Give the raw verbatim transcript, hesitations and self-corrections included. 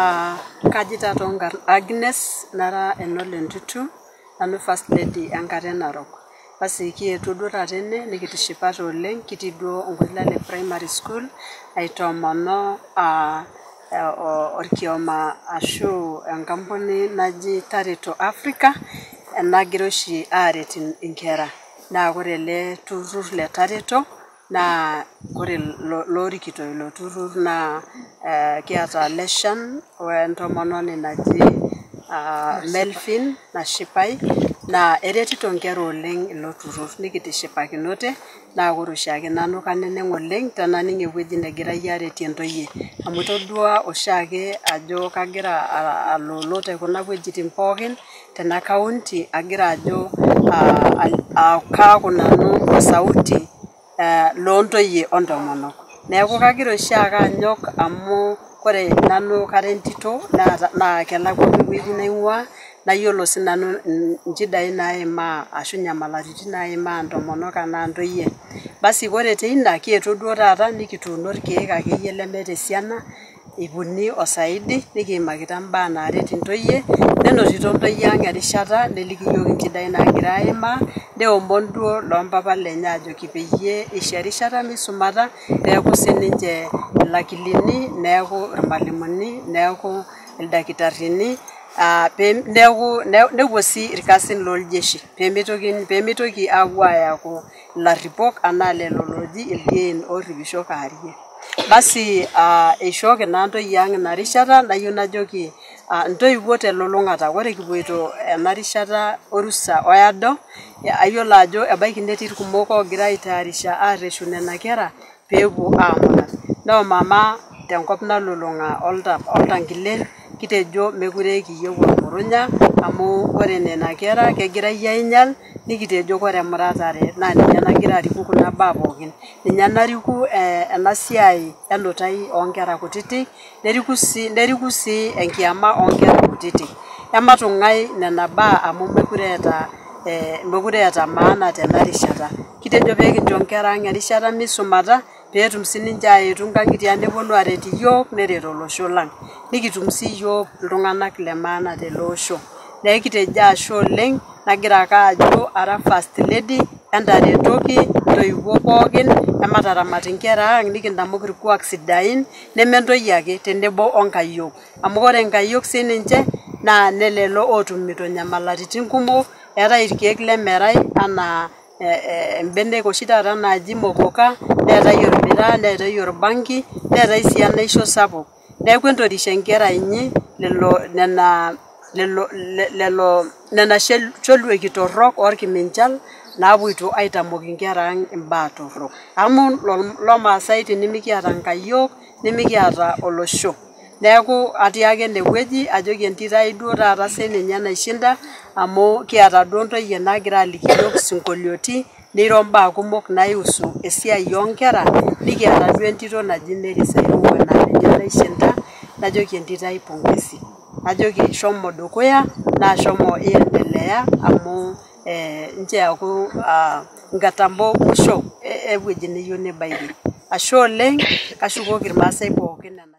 Uh, Kajita tonga Agnes nara enole Ntutu nanu first lady enkare Narok. Basi kietuo duo tene nikitishipate oleng kitii duo Nkoilale primary school aitomono uh, uh, orkioma ashu enkampuni naji Tereto Africa enagira oshi aret inkera. Na ore ele turur le Tereto na ore lorikito ilo turur na uh, kiata leshan wentomononi naji uh, Melvin na Shipai na eretito nkera oleng ilo turur nikitishipakinote na ore oshiake nanu kaneneng oleng tenaning ewueji negira aretie ntoyie amu todua oshiake ajo kagira alolo te kuna wuejitin pookin tena county agira ajo kaaku nanu sauti Uh, lontoyie ontomonok. Neeku kagira oshiake anyok amu kore nanu karentito na na kelakwa ewueji naing'ua nayiolo sinanu nchidai naimaa ashu nyamalaritin naimaa ntomonok anaa ntoyie. Basi ore teina kietuo duo taata nikituuno irkeek akeyie lemeeta esiana ibuni osaidi nikiimakita mbaa naaret ntoyie nenotito ntoyie ang erishata neliki yiok nchidai naagira aimaa neomon duo lompapa lenye ajoki peyie isho erishata misumata neeku sininche ilakilini neeku irmalimuni neeku ildakitarini uh, neeku nepuo sii irkasin loljeshi pemitoki pemitoki apuo ayaku ilarripok anaa lelo loji ildien orripisho kaarie. Basi uh, eishooki naa ntoyie ang ina rishata nayieu najoki uh, ntoiwuo telulung'ata ore kipuoito ena rishata orusa oado ayiolo ajo ebaiki netii irkumok ogira aitayarisha arreshu nena kera peepuo aamunat. No mama tenkop nalulung'a oltangilen kitejo mekure kiyieu ormurunya amu ore nena kera kegirai ainyal nikitejo ore emuratare na ninye nagira ariku kuna baa pookin. Ninye nariku eh, ena siai enutai onkera kutitik neriku si neriku si enkiama onkera kutitik. Ematung'ai nena baa amu mekure eta eh, mekure eta maana tena rishata. Kitejo pekincho nkera ang erishata misumata peetum sininche aetu nkang'itie neponu aret iyiok neret olosho lang. Nikitum si iyiok iltung'anak le maana tele osho. Neeku kitejo ashe oleng nagira ake ajo ara first lady entaretoki ntoiwuo pookin emataramat inkera ang nikindamuk irkuak sidain nementoyie ake tenebo onkayiok amu ore nkayiok sininche na nelelo otumito nyamalaritin kumok eetai irkeek lemerai anaa embenek oshi taata naaji mokoka neetai ormiraa neetai orbangi neetai sii enaisho sapuk. Neeku entorisha nkera inyi lelo nena lelo lelo nena cholweki torrok orkiminchal naapuoito aitamok inkera ang imbaa torrok amu lomaasai tenimikiata nkayiok nimikiata olosho. Neeku atiake enewueji ajoki entitai duo taata sininye naishinda amu kiata duo ntoyie nagira aliki yiok sinkolioti neiro mbaa kumok naihusu esiai onkera nikiata duo entito naji Nerisairuwe naa ninye naishinda najoki entitai pongezi. Ajoki shomo dukuya na shomo iendelea amu eh, nche aku uh, nkatambo musho ewueji niyieu nibaiki. Ashe oleng kashukoki irmaasai pookin.